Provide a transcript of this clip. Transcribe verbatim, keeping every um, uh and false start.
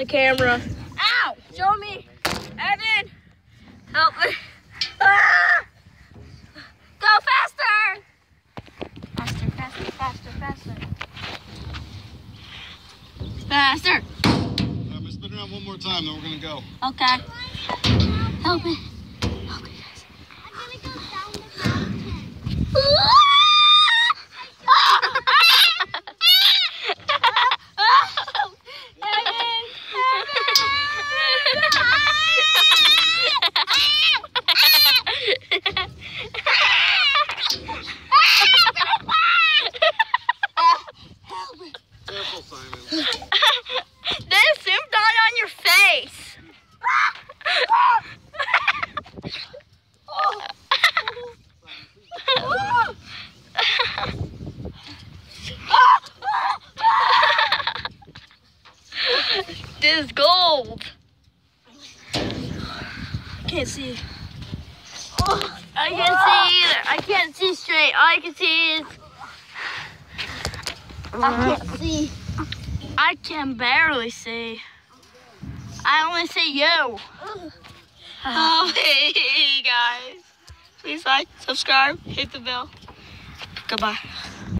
the camera. Ow! Show me. Evan, help me. Ah! Go faster! Faster, faster, faster, faster. Faster. I'm gonna spin around one more time, then we're gonna go. Okay. Help me. Okay, guys. I'm gonna go down the mountain. Careful, Simon. This soup died on your face. This is gold. I can't see. I can't see either. I can't see straight. All I can see is. I can't see. I can barely see. I only see you. Oh, hey guys. Please like, subscribe, hit the bell. Goodbye.